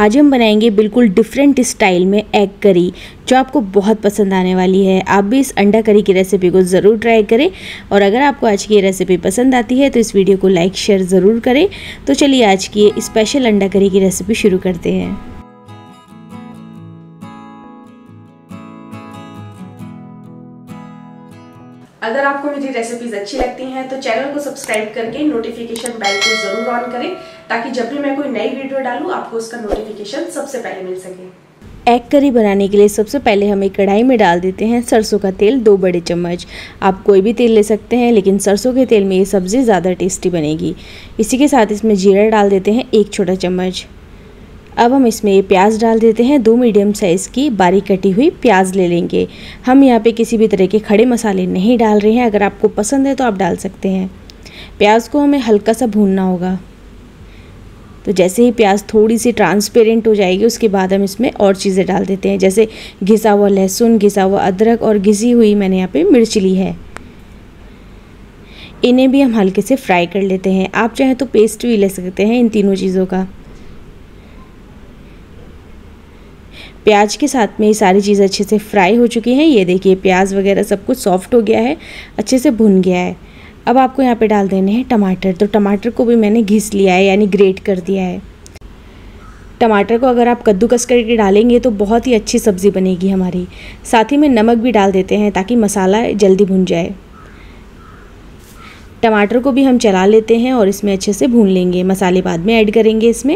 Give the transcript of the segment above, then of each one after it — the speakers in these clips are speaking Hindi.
आज हम बनाएंगे बिल्कुल डिफरेंट स्टाइल में एग करी, जो आपको बहुत पसंद आने वाली है। आप भी इस अंडा करी की रेसिपी को ज़रूर ट्राई करें और अगर आपको आज की ये रेसिपी पसंद आती है तो इस वीडियो को लाइक शेयर ज़रूर करें। तो चलिए आज की ये स्पेशल अंडा करी की रेसिपी शुरू करते हैं। अगर आपको मेरी रेसिपीज अच्छी लगती हैं तो चैनल को सब्सक्राइब करके नोटिफिकेशन बेल को जरूर ऑन करें, ताकि जब भी मैं कोई नई वीडियो डालूं आपको उसका नोटिफिकेशन सबसे पहले मिल सके। एग करी बनाने के लिए सबसे पहले हम एक कढ़ाई में डाल देते हैं सरसों का तेल 2 बड़े चम्मच। आप कोई भी तेल ले सकते हैं, लेकिन सरसों के तेल में ये सब्ज़ी ज़्यादा टेस्टी बनेगी। इसी के साथ इसमें जीरा डाल देते हैं 1 छोटा चम्मच। अब हम इसमें ये प्याज डाल देते हैं। 2 मीडियम साइज़ की बारीक कटी हुई प्याज ले लेंगे। हम यहाँ पे किसी भी तरह के खड़े मसाले नहीं डाल रहे हैं, अगर आपको पसंद है तो आप डाल सकते हैं। प्याज को हमें हल्का सा भूनना होगा। तो जैसे ही प्याज थोड़ी सी ट्रांसपेरेंट हो जाएगी उसके बाद हम इसमें और चीज़ें डाल देते हैं, जैसे घिसा हुआ लहसुन, घिसा हुआ अदरक और घिसी हुई मैंने यहाँ पे मिर्च ली है। इन्हें भी हम हल्के से फ्राई कर लेते हैं। आप चाहें तो पेस्ट भी ले सकते हैं इन तीनों चीज़ों का। प्याज के साथ में ये सारी चीज़ अच्छे से फ्राई हो चुकी हैं। ये देखिए प्याज वगैरह सब कुछ सॉफ्ट हो गया है, अच्छे से भुन गया है। अब आपको यहाँ पे डाल देने हैं टमाटर। तो टमाटर को भी मैंने घिस लिया है, यानी ग्रेट कर दिया है। टमाटर को अगर आप कद्दूकस करके डालेंगे तो बहुत ही अच्छी सब्ज़ी बनेगी हमारी। साथ ही में नमक भी डाल देते हैं ताकि मसाला जल्दी भुन जाए। टमाटर को भी हम चला लेते हैं और इसमें अच्छे से भून लेंगे। मसाले बाद में ऐड करेंगे इसमें।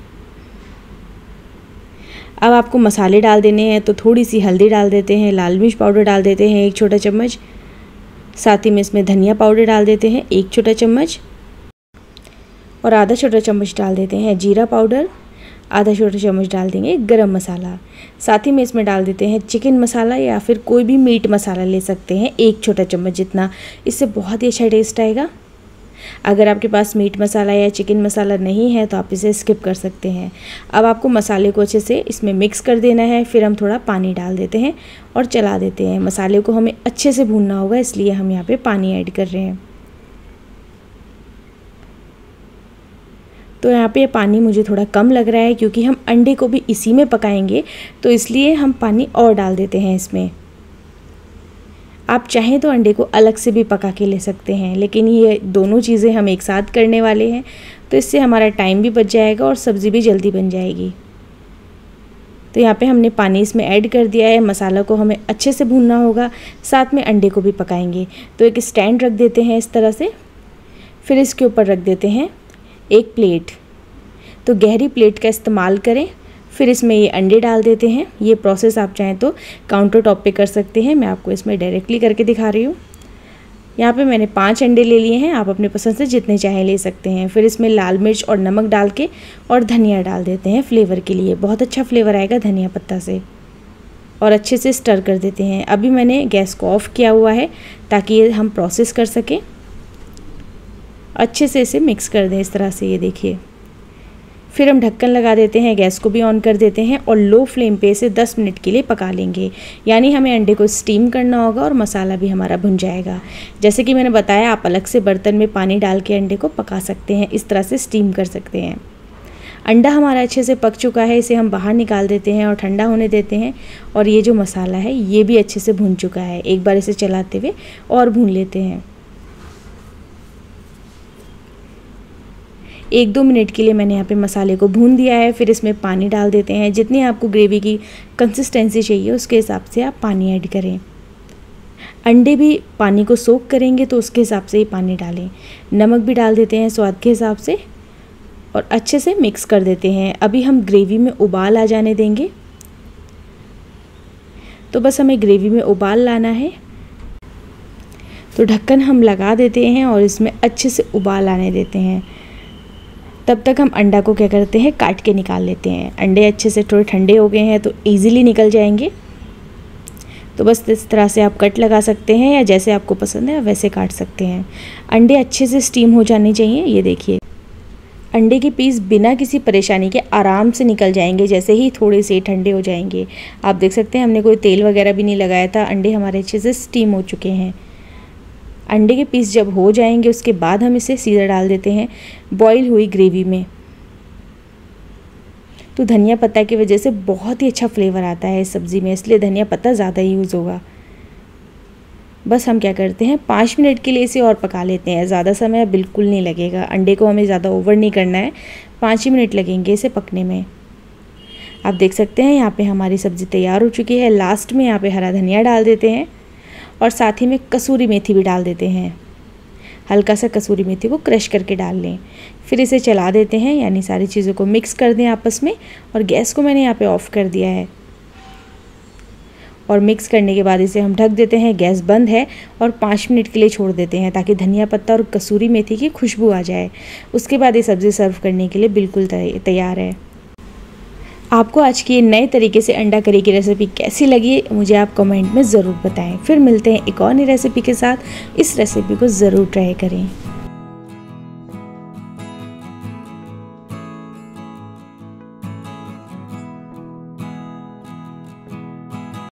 अब आपको मसाले डाल देने हैं, तो थोड़ी सी हल्दी डाल देते हैं, लाल मिर्च पाउडर डाल देते हैं 1 छोटा चम्मच। साथ ही में इसमें धनिया पाउडर डाल देते हैं 1 छोटा चम्मच और आधा छोटा चम्मच डाल देते हैं जीरा पाउडर। आधा छोटा चम्मच डाल देंगे गरम मसाला। साथ ही में इसमें डाल देते हैं चिकन मसाला या फिर कोई भी मीट मसाला ले सकते हैं 1 छोटा चम्मच जितना। इससे बहुत ही अच्छा टेस्ट आएगा। अगर आपके पास मीट मसाला या चिकन मसाला नहीं है तो आप इसे स्किप कर सकते हैं। अब आपको मसाले को अच्छे से इसमें मिक्स कर देना है। फिर हम थोड़ा पानी डाल देते हैं और चला देते हैं। मसाले को हमें अच्छे से भूनना होगा, इसलिए हम यहाँ पे पानी ऐड कर रहे हैं। तो यहाँ पे पानी मुझे थोड़ा कम लग रहा है, क्योंकि हम अंडे को भी इसी में पकाएंगे, तो इसलिए हम पानी और डाल देते हैं इसमें। आप चाहें तो अंडे को अलग से भी पका के ले सकते हैं, लेकिन ये दोनों चीज़ें हम एक साथ करने वाले हैं, तो इससे हमारा टाइम भी बच जाएगा और सब्ज़ी भी जल्दी बन जाएगी। तो यहाँ पे हमने पानी इसमें ऐड कर दिया है। मसाला को हमें अच्छे से भूनना होगा, साथ में अंडे को भी पकाएंगे। तो एक स्टैंड रख देते हैं इस तरह से। फिर इसके ऊपर रख देते हैं एक प्लेट। तो गहरी प्लेट का इस्तेमाल करें। फिर इसमें ये अंडे डाल देते हैं। ये प्रोसेस आप चाहें तो काउंटर टॉप पे कर सकते हैं, मैं आपको इसमें डायरेक्टली करके दिखा रही हूँ। यहाँ पे मैंने 5 अंडे ले लिए हैं, आप अपने पसंद से जितने चाहे ले सकते हैं। फिर इसमें लाल मिर्च और नमक डाल के और धनिया डाल देते हैं फ्लेवर के लिए। बहुत अच्छा फ्लेवर आएगा धनिया पत्ता से। और अच्छे से स्टर कर देते हैं। अभी मैंने गैस को ऑफ़ किया हुआ है ताकि ये हम प्रोसेस कर सकें। अच्छे से इसे मिक्स कर दें इस तरह से, ये देखिए। फिर हम ढक्कन लगा देते हैं, गैस को भी ऑन कर देते हैं और लो फ्लेम पे इसे 10 मिनट के लिए पका लेंगे। यानी हमें अंडे को स्टीम करना होगा और मसाला भी हमारा भुन जाएगा। जैसे कि मैंने बताया, आप अलग से बर्तन में पानी डाल के अंडे को पका सकते हैं, इस तरह से स्टीम कर सकते हैं। अंडा हमारा अच्छे से पक चुका है, इसे हम बाहर निकाल देते हैं और ठंडा होने देते हैं। और ये जो मसाला है ये भी अच्छे से भुन चुका है। एक बार इसे चलाते हुए और भून लेते हैं। 1-2 मिनट के लिए मैंने यहाँ पे मसाले को भून दिया है। फिर इसमें पानी डाल देते हैं। जितनी आपको ग्रेवी की कंसिस्टेंसी चाहिए उसके हिसाब से आप पानी ऐड करें। अंडे भी पानी को सोख करेंगे तो उसके हिसाब से ही पानी डालें। नमक भी डाल देते हैं स्वाद के हिसाब से और अच्छे से मिक्स कर देते हैं। अभी हम ग्रेवी में उबाल आ जाने देंगे। तो बस हमें ग्रेवी में उबाल लाना है। तो ढक्कन हम लगा देते हैं और इसमें अच्छे से उबाल आने देते हैं। तब तक हम अंडा को क्या करते हैं, काट के निकाल लेते हैं। अंडे अच्छे से थोड़े ठंडे हो गए हैं तो इजीली निकल जाएंगे। तो बस इस तरह से आप कट लगा सकते हैं, या जैसे आपको पसंद है वैसे काट सकते हैं। अंडे अच्छे से स्टीम हो जाने चाहिए। ये देखिए अंडे के पीस बिना किसी परेशानी के आराम से निकल जाएंगे, जैसे ही थोड़े से ठंडे हो जाएंगे। आप देख सकते हैं हमने कोई तेल वगैरह भी नहीं लगाया था। अंडे हमारे अच्छे से स्टीम हो चुके हैं। अंडे के पीस जब हो जाएंगे उसके बाद हम इसे सीधा डाल देते हैं बॉईल हुई ग्रेवी में। तो धनिया पत्ता की वजह से बहुत ही अच्छा फ्लेवर आता है इस सब्ज़ी में, इसलिए धनिया पत्ता ज़्यादा यूज़ होगा। बस हम क्या करते हैं 5 मिनट के लिए इसे और पका लेते हैं। ज़्यादा समय बिल्कुल नहीं लगेगा, अंडे को हमें ज़्यादा ओवर नहीं करना है, 5 ही मिनट लगेंगे इसे पकने में। आप देख सकते हैं यहाँ पे हमारी सब्ज़ी तैयार हो चुकी है। लास्ट में यहाँ पे हरा धनिया डाल देते हैं और साथ ही में कसूरी मेथी भी डाल देते हैं। हल्का सा कसूरी मेथी को क्रश करके डाल लें, फिर इसे चला देते हैं, यानी सारी चीज़ों को मिक्स कर दें आपस में। और गैस को मैंने यहाँ पे ऑफ़ कर दिया है और मिक्स करने के बाद इसे हम ढक देते हैं। गैस बंद है और 5 मिनट के लिए छोड़ देते हैं ताकि धनिया पत्ता और कसूरी मेथी की खुशबू आ जाए। उसके बाद ये सब्ज़ी सर्व करने के लिए बिल्कुल तैयार है। आपको आज की नए तरीके से अंडा करी की रेसिपी कैसी लगी मुझे आप कमेंट में ज़रूर बताएं। फिर मिलते हैं एक और नई रेसिपी के साथ। इस रेसिपी को ज़रूर ट्राई करें।